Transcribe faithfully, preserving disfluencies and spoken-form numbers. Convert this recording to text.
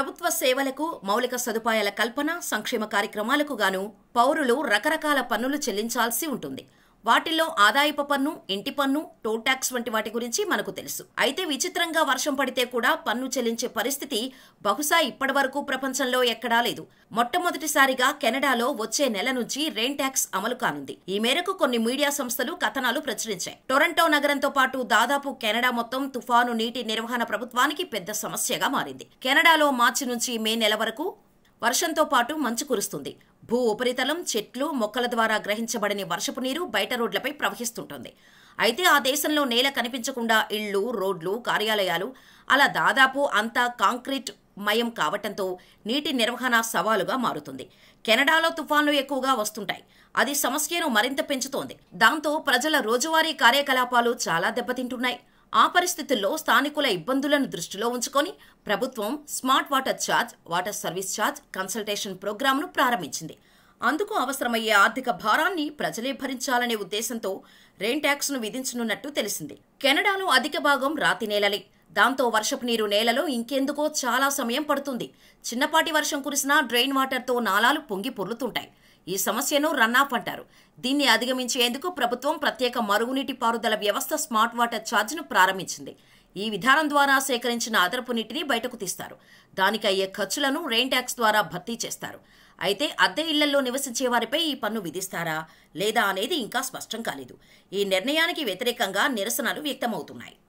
ప్రభుత్వ సేవలకు, మౌలిక సదుపాయాల కల్పన, సంక్షేమ కార్యక్రమాలకు గాను పౌరులు రకరకాల పన్నులు చెల్లించాల్సి ఉంటుంది. వాటిల్లో ఆదాయపు పన్ను, ఇంటి పన్ను, టోల్ ట్యాక్స్ వంటి వాటి గురించి మనకు తెలుసు. అయితే విచిత్రంగా వర్షం పడితే కూడా పన్ను చెల్లించే పరిస్థితి బహుశా ఇప్పటి వరకు ప్రపంచంలో ఎక్కడా లేదు. మొట్టమొదటిసారిగా కెనడాలో వచ్చే నెల నుంచి రెయిన్ ట్యాక్స్ అమలు కానుంది. ఈ మేరకు కొన్ని మీడియా సంస్థలు కథనాలు ప్రచురించాయి. టొరంటో నగరంతో పాటు దాదాపు కెనడా మొత్తం తుఫాను నీటి నిర్వహణ ప్రభుత్వానికి పెద్ద సమస్యగా మారింది. కెనడాలో మార్చి నుంచి మే నెల వరకు వర్షంతో పాటు మంచు కురుస్తుంది. భూ ఉపరితలం, చెట్లు, మొక్కల ద్వారా గ్రహించబడని వర్షపు నీరు బయట రోడ్లపై ప్రవహిస్తుంటుంది. అయితే ఆ దేశంలో నేల కనిపించకుండా ఇళ్లు, రోడ్లు, కార్యాలయాలు అలా దాదాపు అంతా కాంక్రీట్ మయం కావటంతో నీటి నిర్వహణ సవాలుగా మారుతుంది. కెనడాలో తుఫాన్లు ఎక్కువగా వస్తుంటాయి. అది సమస్యను మరింత పెంచుతోంది. దాంతో ప్రజల రోజువారీ కార్యకలాపాలు చాలా దెబ్బతింటున్నాయి. ఆ పరిస్థితుల్లో స్థానికుల ఇబ్బందులను దృష్టిలో ఉంచుకొని ప్రభుత్వం smart water charge, water service charge, consultation ప్రోగ్రాంను ప్రారంభించింది. అందుకు అవసరమయ్యే ఆర్థిక భారాన్ని ప్రజలే భరించాలనే ఉద్దేశంతో రెయిన్ ట్యాక్స్ ను విధించనున్నట్టు తెలిసింది. కెనడాలో అధిక భాగం రాతి నేలలే. దాంతో వర్షపు నీరు నేలలో ఇంకెందుకో చాలా సమయం పడుతుంది. చిన్నపాటి వర్షం కురిసినా డ్రైన్ వాటర్తో నాలాలు పొంగి పొర్లుతుంటాయి. ఈ సమస్యను రన్-ఆఫ్ అంటారు. దీన్ని అధిగమించేందుకు ప్రభుత్వం ప్రత్యేక మరుగునీటి పారుదల వ్యవస్థ స్మార్ట్ వాటర్ ఛార్జ్ను ప్రారంభించింది. ఈ విధానం ద్వారా సేకరించిన అదనపు నీటిని బయటకు తీస్తారు. దానికి అయ్యే ఖర్చులను రెయిన్ ట్యాక్స్ ద్వారా భర్తీ చేస్తారు. అయితే అద్దె ఇళ్లలో నివసించే వారిపై ఈ పన్ను విధిస్తారా లేదా అనేది ఇంకా స్పష్టం కాలేదు. ఈ నిర్ణయానికి వ్యతిరేకంగా నిరసనలు వ్యక్తమవుతున్నాయి.